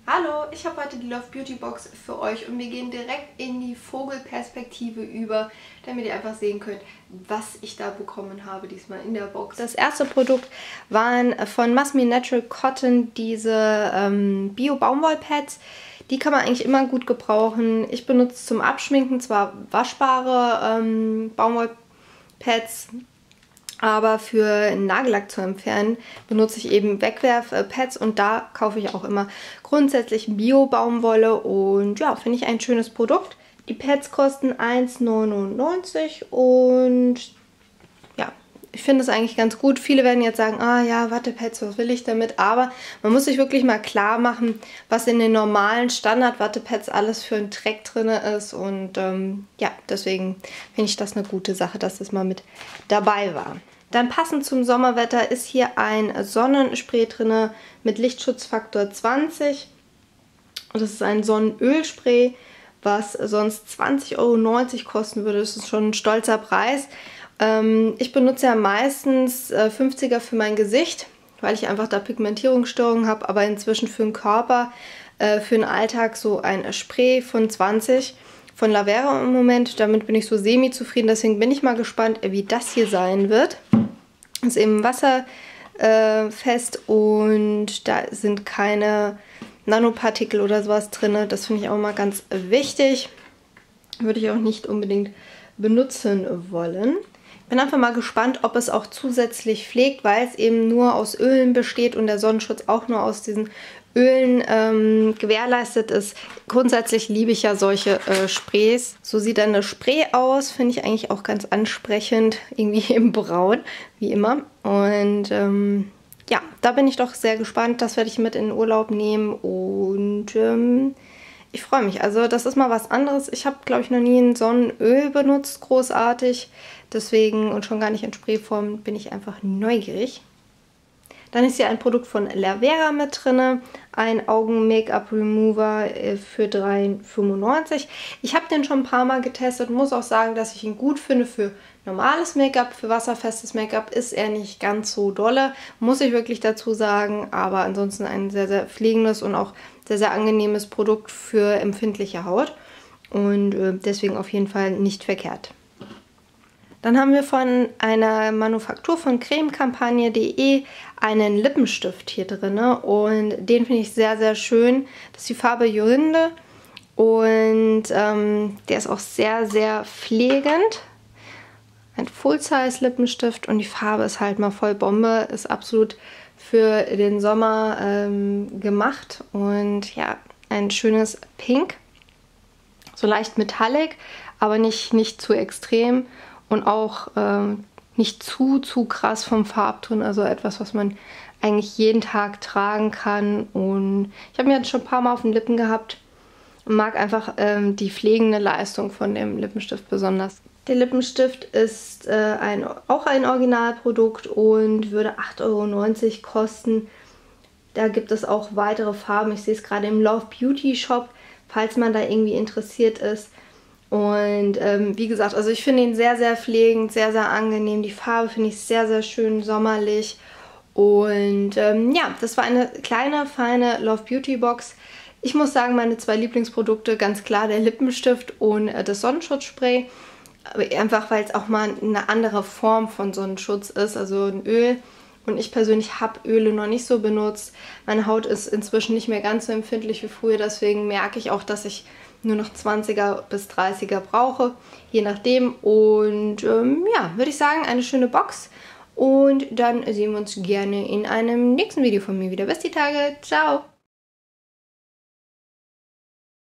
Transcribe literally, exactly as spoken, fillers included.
Hallo, ich habe heute die Love Beauty Box für euch und wir gehen direkt in die Vogelperspektive über, damit ihr einfach sehen könnt, was ich da bekommen habe diesmal in der Box. Das erste Produkt waren von Masmi Natural Cotton diese ähm, Bio-Baumwollpads. Die kann man eigentlich immer gut gebrauchen. Ich benutze zum Abschminken zwar waschbare ähm, Baumwollpads, aber für Nagellack zu entfernen benutze ich eben Wegwerf-Pads und da kaufe ich auch immer grundsätzlich Bio-Baumwolle und ja, finde ich ein schönes Produkt. Die Pads kosten eins neunundneunzig und ja, ich finde es eigentlich ganz gut. Viele werden jetzt sagen, ah ja, Wattepads, was will ich damit? Aber man muss sich wirklich mal klar machen, was in den normalen Standard-Wattepads alles für ein Dreck drin ist und ähm, ja, deswegen finde ich das eine gute Sache, dass das mal mit dabei war. Dann passend zum Sommerwetter ist hier ein Sonnenspray drin mit Lichtschutzfaktor zwanzig. Und das ist ein Sonnenölspray, was sonst zwanzig Euro neunzig kosten würde. Das ist schon ein stolzer Preis. Ähm, ich benutze ja meistens äh, fünfziger für mein Gesicht, weil ich einfach da Pigmentierungsstörungen habe. Aber inzwischen für den Körper, äh, für den Alltag so ein Spray von zwanzig von Lavera im Moment. Damit bin ich so semi-zufrieden. Deswegen bin ich mal gespannt, wie das hier sein wird. Ist eben wasserfest äh, und da sind keine Nanopartikel oder sowas drin. Das finde ich auch mal ganz wichtig. Würde ich auch nicht unbedingt benutzen wollen. Bin einfach mal gespannt, ob es auch zusätzlich pflegt, weil es eben nur aus Ölen besteht und der Sonnenschutz auch nur aus diesen Ölen ähm, gewährleistet ist. Grundsätzlich liebe ich ja solche äh, Sprays. So sieht dann das Spray aus, finde ich eigentlich auch ganz ansprechend, irgendwie im Braun, wie immer. Und ähm, ja, da bin ich doch sehr gespannt. Das werde ich mit in den Urlaub nehmen und ähm, ich freue mich. Also das ist mal was anderes. Ich habe, glaube ich, noch nie ein Sonnenöl benutzt, großartig. Deswegen und schon gar nicht in Sprayform bin ich einfach neugierig. Dann ist hier ein Produkt von Lavera mit drin, ein Augen-Make-up-Remover für drei fünfundneunzig. Ich habe den schon ein paar Mal getestet und muss auch sagen, dass ich ihn gut finde für normales Make-up. Für wasserfestes Make-up ist er nicht ganz so dolle, muss ich wirklich dazu sagen. Aber ansonsten ein sehr, sehr pflegendes und auch sehr, sehr angenehmes Produkt für empfindliche Haut. Und äh, deswegen auf jeden Fall nicht verkehrt. Dann haben wir von einer Manufaktur von cremekampagne punkt de einen Lippenstift hier drin und den finde ich sehr, sehr schön. Das ist die Farbe Jorinde und ähm, der ist auch sehr, sehr pflegend. Ein Full-Size-Lippenstift und die Farbe ist halt mal voll Bombe, ist absolut für den Sommer ähm, gemacht und ja, ein schönes Pink, so leicht metallic, aber nicht, nicht zu extrem. Und auch ähm, nicht zu, zu krass vom Farbton, also etwas, was man eigentlich jeden Tag tragen kann. Und ich habe mir jetzt schon ein paar Mal auf den Lippen gehabt und mag einfach ähm, die pflegende Leistung von dem Lippenstift besonders. Der Lippenstift ist äh, ein, auch ein Originalprodukt und würde acht Euro neunzig kosten. Da gibt es auch weitere Farben. Ich sehe es gerade im Love Beauty Shop, falls man da irgendwie interessiert ist. Und ähm, wie gesagt, also ich finde ihn sehr, sehr pflegend, sehr, sehr angenehm. Die Farbe finde ich sehr, sehr schön sommerlich. Und ähm, ja, das war eine kleine, feine Love Beauty Box. Ich muss sagen, meine zwei Lieblingsprodukte, ganz klar der Lippenstift und äh, das Sonnenschutzspray. Einfach, weil es auch mal eine andere Form von Sonnenschutz ist, also ein Öl. Und ich persönlich habe Öle noch nicht so benutzt. Meine Haut ist inzwischen nicht mehr ganz so empfindlich wie früher, deswegen merke ich auch, dass ich nur noch zwanziger bis dreißiger brauche, je nachdem. Und ähm, ja, würde ich sagen, eine schöne Box. Und dann sehen wir uns gerne in einem nächsten Video von mir wieder. Bis die Tage. Ciao!